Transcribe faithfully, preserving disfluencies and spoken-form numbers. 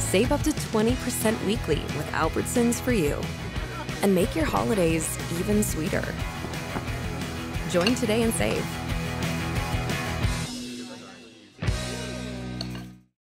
Save up to twenty percent weekly with Albertsons for you. And make your holidays even sweeter. Join today and save.